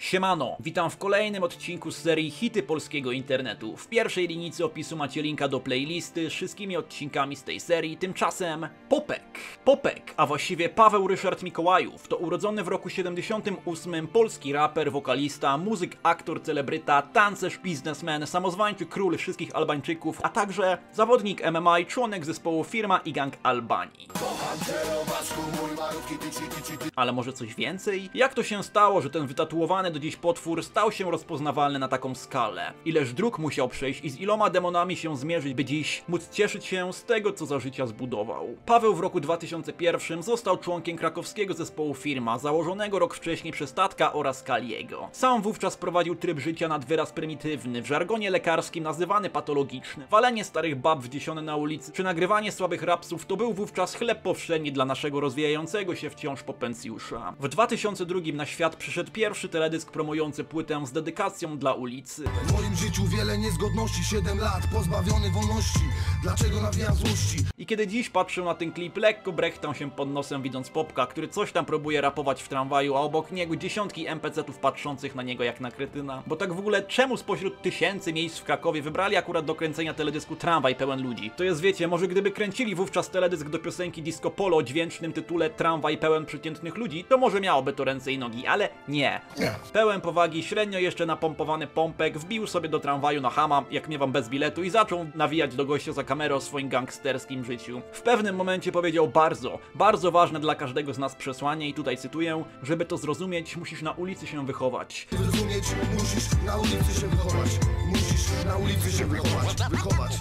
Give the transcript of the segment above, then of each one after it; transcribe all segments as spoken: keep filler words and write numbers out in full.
Siemano, witam w kolejnym odcinku z serii Hity polskiego internetu. W pierwszej linijce opisu macie linka do playlisty z wszystkimi odcinkami z tej serii, tymczasem Popek. Popek, a właściwie Paweł Ryszard Mikołajów, to urodzony w roku siedemdziesiątym ósmym polski raper, wokalista, muzyk, aktor, celebryta, tancerz, biznesmen, samozwańczy król wszystkich Albańczyków, a także zawodnik M M A i członek zespołu Firma i Gang Albanii. Ale może coś więcej? Jak to się stało, że ten wytatuowany do dziś potwór stał się rozpoznawalny na taką skalę? Ileż dróg musiał przejść i z iloma demonami się zmierzyć, by dziś móc cieszyć się z tego, co za życia zbudował? Paweł w roku dwa tysiące pierwszym został członkiem krakowskiego zespołu Firma, założonego rok wcześniej przez Tatka oraz Kaliego. Sam wówczas prowadził tryb życia nad wyraz prymitywny, w żargonie lekarskim nazywany patologiczny. Walenie starych bab wdziesione na ulicy, czy nagrywanie słabych rapsów to był wówczas chleb powszedni dla naszego rozwijającego się wciąż potencjusza. W dwa tysiące drugim na świat przyszedł pierwszy teledysk promujący płytę z dedykacją dla ulicy. W moim życiu wiele niezgodności, siedem lat pozbawiony wolności. Dlaczego nawijam złości? I kiedy dziś patrzę na ten klip, lekko brechtam się pod nosem, widząc Popka, który coś tam próbuje rapować w tramwaju, a obok niego dziesiątki em pe ce tów patrzących na niego jak na kretyna. Bo tak w ogóle czemu spośród tysięcy miejsc w Krakowie wybrali akurat do kręcenia teledysku Tramwaj pełen ludzi? To jest, wiecie, może gdyby kręcili wówczas teledysk do piosenki Disco Polo o dźwięcznym tytule Tramwaj pełen przeciętnych ludzi, to może miałoby to ręce i nogi, ale nie. Nie. Pełen powagi, średnio jeszcze napompowany Pompek wbił sobie do tramwaju na chama, jak miewam bez biletu, i zaczął nawijać do gościa za kamerę o swoim gangsterskim życiu. W pewnym momencie powiedział bardzo, bardzo ważne dla każdego z nas przesłanie i tutaj cytuję: żeby to zrozumieć, musisz na ulicy się wychować. Zrozumieć, musisz na ulicy się wychować. Musisz na ulicy się wychować. Wychować.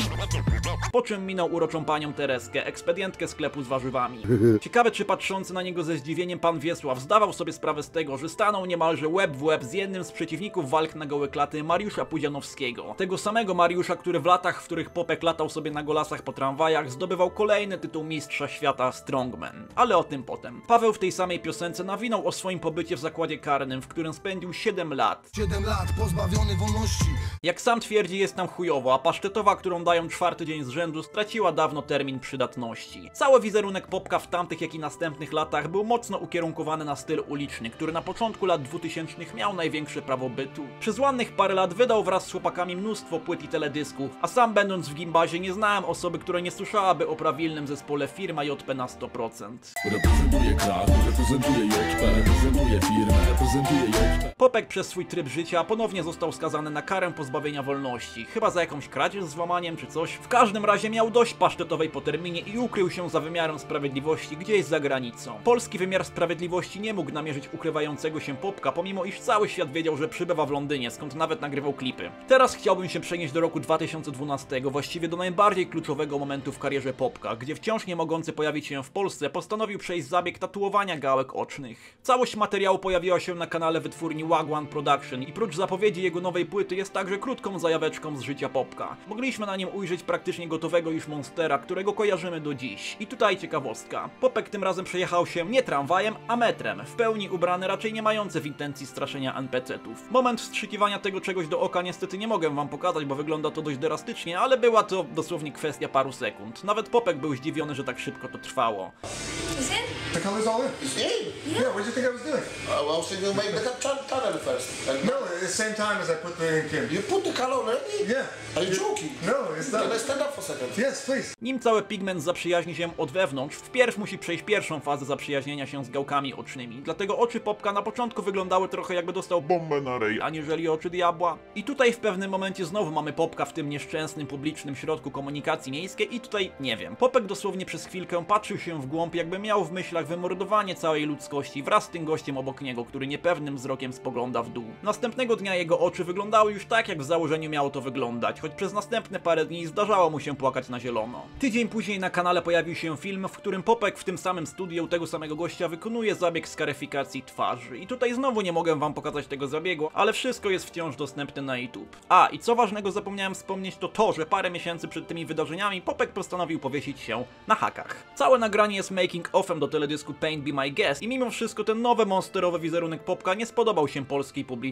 Po czym minął uroczą panią Tereskę, ekspedientkę sklepu z warzywami. Ciekawe, czy patrzący na niego ze zdziwieniem pan Wiesław zdawał sobie sprawę z tego, że stanął niemalże łeb w łeb z jednym z przeciwników walk na gołe klaty, Mariusza Pudzianowskiego. Tego samego Mariusza, który w latach, w których Popek latał sobie na golasach po tramwajach, zdobywał kolejny tytuł mistrza świata Strongman. Ale o tym potem. Paweł w tej samej piosence nawinął o swoim pobycie w zakładzie karnym, w którym spędził siedem lat. siedem lat pozbawiony wolności. Jak sam twierdzi, jest tam chujowo, a pasztetowa, którą dają czwarty dzień z rzędu, straciła dawno termin przydatności. Cały wizerunek Popka w tamtych, jak i następnych latach był mocno ukierunkowany na styl uliczny, który na początku lat dwutysięcznych miał największe prawo bytu. Przez ładnych parę lat wydał wraz z chłopakami mnóstwo płyt i teledysków, a sam będąc w gimbazie nie znałem osoby, która nie słyszałaby o prawilnym zespole Firma J P na sto procent. Reprezentuję krak, reprezentuję J P, reprezentuję firmę, reprezentuję J P. Popek przez swój tryb życia ponownie został skazany na karę pozbawienia wolności, chyba za jakąś kradzież z włamaniem czy coś. W każdym razie miał dość pasztetowej po terminie i ukrył się za wymiarem sprawiedliwości gdzieś za granicą. Polski wymiar sprawiedliwości nie mógł namierzyć ukrywającego się Popka, pomimo iż cały świat wiedział, że przybywa w Londynie, skąd nawet nagrywał klipy. Teraz chciałbym się przenieść do roku dwa tysiące dwunastego, właściwie do najbardziej kluczowego momentu w karierze Popka, gdzie wciąż nie mogący pojawić się w Polsce postanowił przejść zabieg tatuowania gałek ocznych. Całość materiału pojawiła się na kanale wytwórni Wagwan Production i prócz zapowiedzi jego nowej płyty jest także krótką zajaweczką z życia Popka. Mogliśmy na nim ujrzeć praktycznie gotowego już monstera, którego kojarzymy do dziś. I tutaj ciekawostka. Popek tym razem przejechał się nie tramwajem, a metrem, w pełni ubrany, raczej nie mający w intencji straszenia en pe ce tów. Moment wstrzykiwania tego czegoś do oka niestety nie mogę wam pokazać, bo wygląda to dość drastycznie, ale była to dosłownie kwestia paru sekund. Nawet Popek był zdziwiony, że tak szybko to trwało. Is it? The color's all in? You see? Yeah, what did you think I was doing? Uh, well, so you make the tu- tunnel first. And No, at the same time as I put the ink in. you put the color already? Yeah. Are you joking? No, it's Can I not. stand up for a second? Yes, please. Nim cały pigment zaprzyjaźni się od wewnątrz, wpierw musi przejść pierwszą fazę zaprzyjaźnienia się z gałkami ocznymi. Dlatego oczy Popka na początku wyglądały trochę jakby dostał bombę na ryj, aniżeli oczy diabła. I tutaj w pewnym momencie znowu mamy Popka w tym nieszczęsnym publicznym środku komunikacji miejskiej i tutaj nie wiem. Popek dosłownie przez chwilkę patrzył się w głąb, jakby miał w myślach wymordowanie całej ludzkości wraz z tym gościem obok niego, który niepewnym wzrokiem spogląda w dół. Następnego dnia jego oczy wyglądały już tak, jak w założeniu miało to wyglądać, choć przez następne parę dni zdarzało mu się płakać na zielono. Tydzień później na kanale pojawił się film, w którym Popek w tym samym studiu tego samego gościa wykonuje zabieg skaryfikacji twarzy. I tutaj znowu nie mogę wam pokazać tego zabiegu, ale wszystko jest wciąż dostępne na YouTube. A, i co ważnego zapomniałem wspomnieć, to to, że parę miesięcy przed tymi wydarzeniami Popek postanowił powiesić się na hakach. Całe nagranie jest making offem do teledysku Pain Be My Guest i mimo wszystko ten nowy monsterowy wizerunek Popka nie spodobał się polskiej publiczności.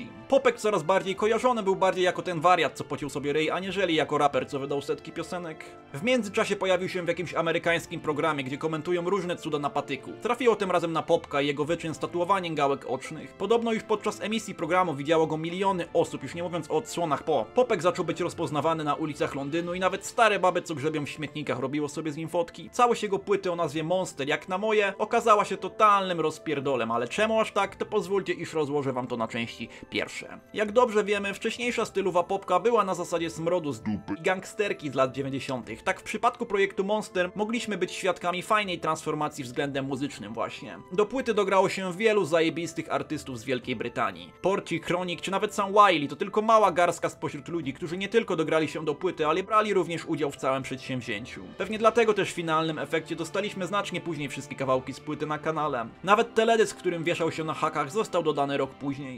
wolności. Popek coraz bardziej kojarzony był bardziej jako ten wariat, co pocił sobie ryj, aniżeli jako raper, co wydał setki piosenek. W międzyczasie pojawił się w jakimś amerykańskim programie, gdzie komentują różne cuda na patyku. Trafiło tym razem na Popka i jego wyczyn z tatuowaniem gałek ocznych. Podobno już podczas emisji programu widziało go miliony osób, już nie mówiąc o odsłonach po. Popek zaczął być rozpoznawany na ulicach Londynu i nawet stare baby, co grzebią w śmietnikach, robiło sobie z nim fotki. Całość jego płyty o nazwie Monster, jak na moje, okazała się totalnym rozpierdolem, ale czemu aż tak, to pozwólcie, iż rozłożę wam to na części pierwsze. Jak dobrze wiemy, wcześniejsza stylowa Popka była na zasadzie smrodu z dupy i gangsterki z lat dziewięćdziesiątych. Tak w przypadku projektu Monster mogliśmy być świadkami fajnej transformacji względem muzycznym właśnie. Do płyty dograło się wielu zajebistych artystów z Wielkiej Brytanii. Porci, Chronik czy nawet sam Wiley to tylko mała garstka spośród ludzi, którzy nie tylko dograli się do płyty, ale brali również udział w całym przedsięwzięciu. Pewnie dlatego też w finalnym efekcie dostaliśmy znacznie później wszystkie kawałki z płyty na kanale. Nawet teledysk, którym wieszał się na hakach, został dodany rok później.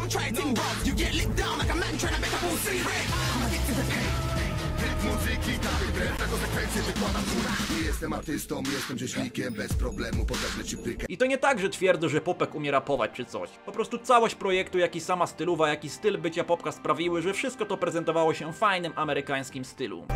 Jestem artystą, jestem rzeźnikiem, bez problemu podać ci prykę. I to nie tak, że twierdzę, że Popek umie rapować czy coś. Po prostu całość projektu, jak i sama stylowa, jak i styl bycia Popka sprawiły, że wszystko to prezentowało się w fajnym amerykańskim stylu.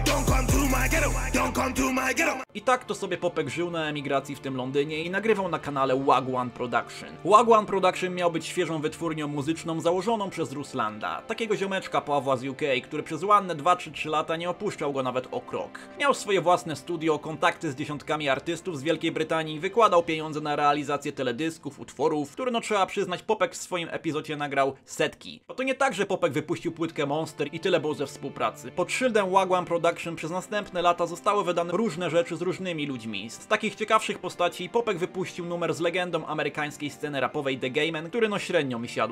I tak to sobie Popek żył na emigracji w tym Londynie i nagrywał na kanale Wagwan Production. Wagwan Production miał być świeżą wytwórnią muzyczną założoną przez Ruslanda, takiego ziomeczka Pawła z U K, który przez ładne dwa trzy trzy lata nie opuszczał go nawet o krok. Miał swoje własne studio, kontakty z dziesiątkami artystów z Wielkiej Brytanii, wykładał pieniądze na realizację teledysków, utworów, które no trzeba przyznać, Popek w swoim epizodzie nagrał setki. Bo to nie tak, że Popek wypuścił płytkę Monster i tyle było ze współpracy. Pod szyldem Wagwan Production przez następne lata zostały wydane różne rzeczy z różnymi ludźmi. Z takich ciekawszych postaci Popek wypuścił numer z legendą amerykańskiej sceny rapowej The Game'em, który no średnio mi siadł.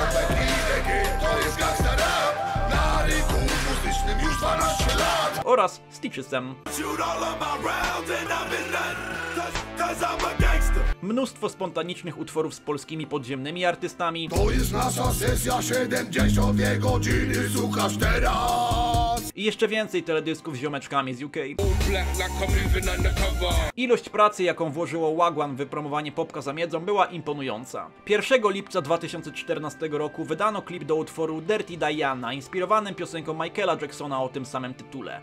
Oraz Stitchesem. Mnóstwo spontanicznych utworów z polskimi podziemnymi artystami. To jest nasza sesja, siedemdziesiąt dwie godziny, słuchasz teraz. I jeszcze więcej teledysków z ziomeczkami z U K. Ilość pracy, jaką włożyło Wagwan w wypromowanie Popka za miedzą, była imponująca. pierwszego lipca dwa tysiące czternastego roku wydano klip do utworu Dirty Diana, inspirowanym piosenką Michaela Jacksona o tym samym tytule.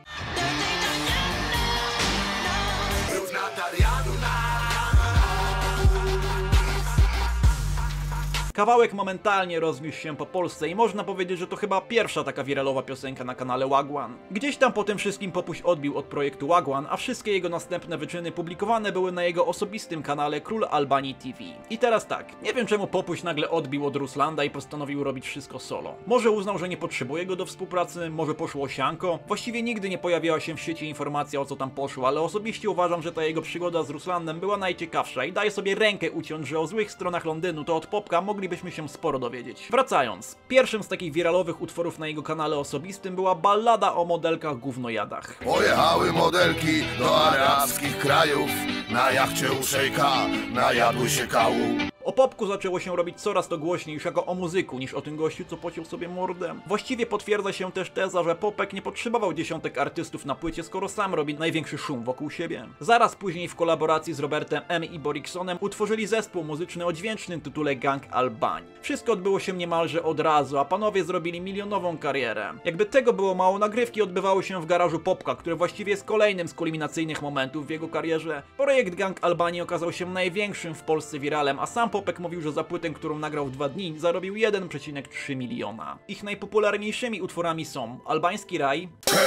Kawałek momentalnie rozniósł się po Polsce i można powiedzieć, że to chyba pierwsza taka wiralowa piosenka na kanale Wagwan. Gdzieś tam po tym wszystkim Popuś odbił od projektu Wagwan, a wszystkie jego następne wyczyny publikowane były na jego osobistym kanale Król Albanii T V. I teraz tak, nie wiem czemu Popuś nagle odbił od Ruslanda i postanowił robić wszystko solo. Może uznał, że nie potrzebuje go do współpracy, może poszło sianko. Właściwie nigdy nie pojawiała się w sieci informacja, o co tam poszło, ale osobiście uważam, że ta jego przygoda z Ruslandem była najciekawsza i daje sobie rękę uciąć, że o złych stronach Londynu to od Popka mogli byśmy się sporo dowiedzieć. Wracając, pierwszym z takich wiralowych utworów na jego kanale osobistym była ballada o modelkach gównojadach. Pojechały modelki do arabskich krajów, na jachcie u szejka, najadły się kału. O Popku zaczęło się robić coraz to głośniej już jako o muzyku, niż o tym gościu, co pociął sobie mordę. Właściwie potwierdza się też teza, że Popek nie potrzebował dziesiątek artystów na płycie, skoro sam robi największy szum wokół siebie. Zaraz później w kolaboracji z Robertem M. i Boriksonem utworzyli zespół muzyczny o dźwięcznym tytule Gang Albanii. Wszystko odbyło się niemalże od razu, a panowie zrobili milionową karierę. Jakby tego było mało, nagrywki odbywały się w garażu Popka, który właściwie jest kolejnym z kulminacyjnych momentów w jego karierze. Projekt Gang Albanii okazał się największym w Polsce wiralem, a sam Popek mówił, że za płytę, którą nagrał w dwa dni, zarobił jeden przecinek trzy miliona. Ich najpopularniejszymi utworami są Albański Raj,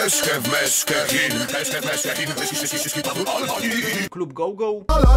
Klub Go Go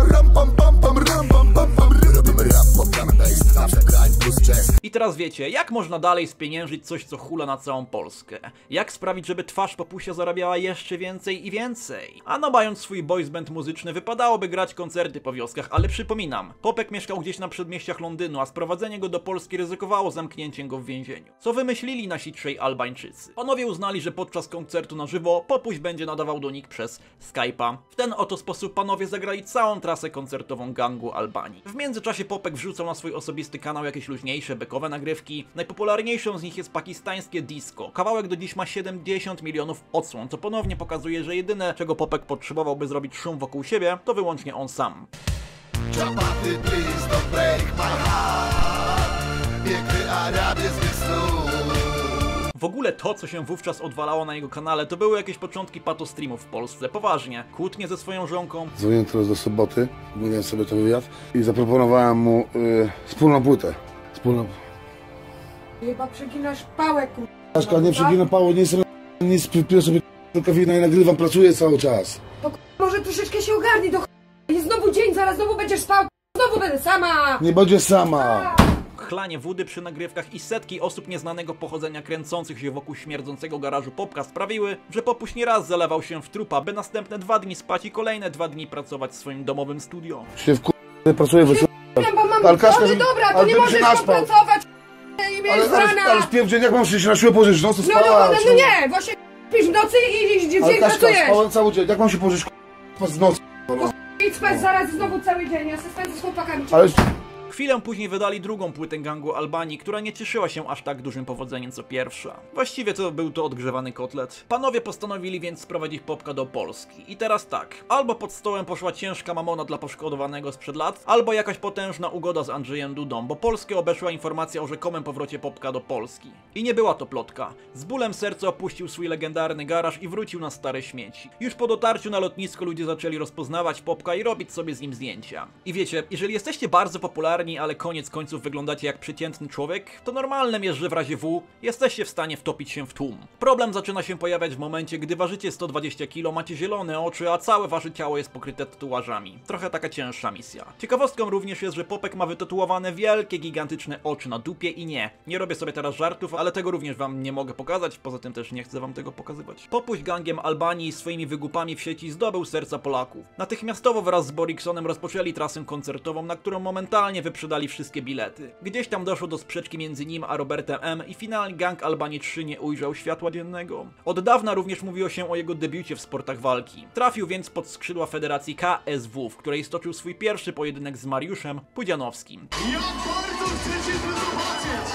i teraz wiecie, jak można dalej spieniężyć coś, co hula na całą Polskę? Jak sprawić, żeby twarz Popusia zarabiała jeszcze więcej i więcej? Ano mając swój boys band muzyczny, wypadałoby grać koncerty po wioskach, ale przypominam, Popek mieszkał gdzieś na przedmieściach Londynu, a sprowadzenie go do Polski ryzykowało zamknięciem go w więzieniu. Co wymyślili nasi trzej Albańczycy? Panowie uznali, że podczas koncertu na żywo Popuś będzie nadawał do nich przez Skype'a. W ten oto sposób panowie zagrali całą trasę koncertową Gangu Albanii. W międzyczasie Popek wrzucał na swój osobisty kanał jakieś luźniejsze, bekowe nagrywki. Najpopularniejszą z nich jest pakistańskie disco. Kawałek do dziś ma siedemdziesiąt milionów odsłon, co ponownie pokazuje, że jedyne, czego Popek potrzebował, by zrobić szum wokół siebie, to wyłącznie on sam. Chapati, please don't break my heart. Piękny Arabiec, W ogóle to, co się wówczas odwalało na jego kanale, to były jakieś początki patostreamów w Polsce. Poważnie. Kłótnie ze swoją żonką. Dzwoniłem teraz do Soboty, mówiłem sobie ten wywiad i zaproponowałem mu y, wspólną płytę. Wspólną... Chyba przeginasz pałę, kur... Aszka, nie przeginam pało, nie jestem, nic, piję sobie tylko wina i nagrywam, pracuję cały czas. To kur... może troszeczkę się ogarnij do ch... Jest znowu dzień, zaraz znowu będziesz spał, znowu będę sama! Nie będzie sama. Chlanie wody przy nagrywkach i setki osób nieznanego pochodzenia kręcących się wokół śmierdzącego garażu Popka sprawiły, że Popuś nieraz zalewał się w trupa, by następne dwa dni spać i kolejne dwa dni pracować w swoim domowym studio. Się w pracuję w Ja, bo mam... Ale Kaśka, Ale dobra, to ale nie ty się możesz naspał. popracować i wiesz, Ale, z ale, rana! ale wpierdziel, jak mam się na siłę położyć? No to No, no, spała. no, no nie, właśnie śpisz w nocy i idziesz dzień Ale Kaśka, pracujesz! spałem cały dzień, jak mam się położyć z nocy? Idź spać zaraz znowu cały dzień, ja se spędzę z chłopakami. Ale... Chwilę później wydali drugą płytę gangu Albanii, która nie cieszyła się aż tak dużym powodzeniem co pierwsza. Właściwie to był to odgrzewany kotlet. Panowie postanowili więc sprowadzić Popka do Polski. I teraz tak, albo pod stołem poszła ciężka mamona dla poszkodowanego sprzed lat, albo jakaś potężna ugoda z Andrzejem Dudą, bo Polskę obeszła informacja o rzekomym powrocie Popka do Polski. I nie była to plotka. Z bólem serca opuścił swój legendarny garaż i wrócił na stare śmieci. Już po dotarciu na lotnisko ludzie zaczęli rozpoznawać Popka i robić sobie z nim zdjęcia. I wiecie, jeżeli jesteście bardzo popularni, ale koniec końców wyglądacie jak przeciętny człowiek, to normalnym jest, że w razie W jesteście w stanie wtopić się w tłum. Problem zaczyna się pojawiać w momencie, gdy ważycie sto dwadzieścia kilo, macie zielone oczy, a całe wasze ciało jest pokryte tatuażami. Trochę taka cięższa misja. Ciekawostką również jest, że Popek ma wytatuowane wielkie, gigantyczne oczy na dupie i nie. Nie robię sobie teraz żartów, ale tego również wam nie mogę pokazać, poza tym też nie chcę wam tego pokazywać. Popuś gangiem Albanii i swoimi wygłupami w sieci zdobył serca Polaków. Natychmiastowo wraz z Boriksonem rozpoczęli trasę koncertową, na którą momentalnie wyprzedali wszystkie bilety. Gdzieś tam doszło do sprzeczki między nim a Robertem M. i finalnie Gang Albanii trzy nie ujrzał światła dziennego. Od dawna również mówiło się o jego debiucie w sportach walki. Trafił więc pod skrzydła Federacji K S W, w której stoczył swój pierwszy pojedynek z Mariuszem Pudzianowskim. Ja bardzo chcę cię zobaczyć!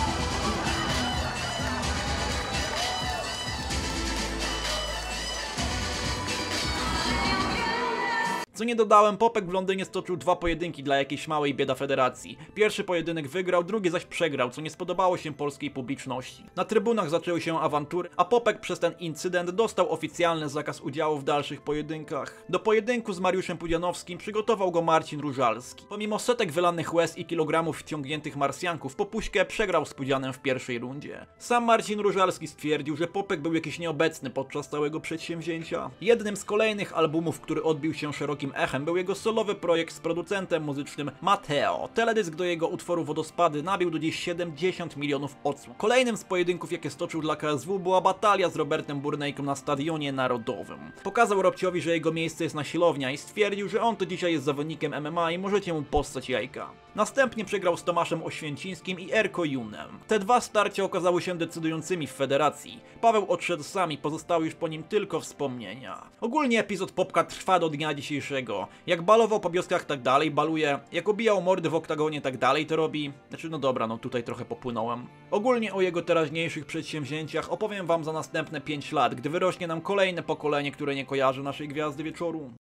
Co nie dodałem, Popek w Londynie stoczył dwa pojedynki dla jakiejś małej bieda federacji. Pierwszy pojedynek wygrał, drugi zaś przegrał, co nie spodobało się polskiej publiczności. Na trybunach zaczęły się awantury, a Popek przez ten incydent dostał oficjalny zakaz udziału w dalszych pojedynkach. Do pojedynku z Mariuszem Pudzianowskim przygotował go Marcin Różalski. Pomimo setek wylanych łez i kilogramów wciągniętych marsjanków, Popuśkę przegrał z Pudzianem w pierwszej rundzie. Sam Marcin Różalski stwierdził, że Popek był jakiś nieobecny podczas całego przedsięwzięcia. Jednym z kolejnych albumów, który odbił się szerokim echem, był jego solowy projekt z producentem muzycznym Mateo. Teledysk do jego utworu Wodospady nabił do dziś siedemdziesiąt milionów odsłon. Kolejnym z pojedynków, jakie stoczył dla K S W, była batalia z Robertem Burnejką na Stadionie Narodowym. Pokazał Robciowi, że jego miejsce jest na siłownia i stwierdził, że on to dzisiaj jest zawodnikiem M M A i możecie mu postać jajka. Następnie przegrał z Tomaszem Oświęcińskim i Erko Junem. Te dwa starcia okazały się decydującymi w federacji. Paweł odszedł sam i pozostały już po nim tylko wspomnienia. Ogólnie epizod Popka trwa do dnia dzisiejszego. Jak balował po wioskach, tak dalej baluje. Jak obijał mordy w oktagonie, tak dalej to robi. Znaczy, no dobra, no tutaj trochę popłynąłem. Ogólnie o jego teraźniejszych przedsięwzięciach opowiem wam za następne pięć lat, gdy wyrośnie nam kolejne pokolenie, które nie kojarzy naszej Gwiazdy Wieczoru.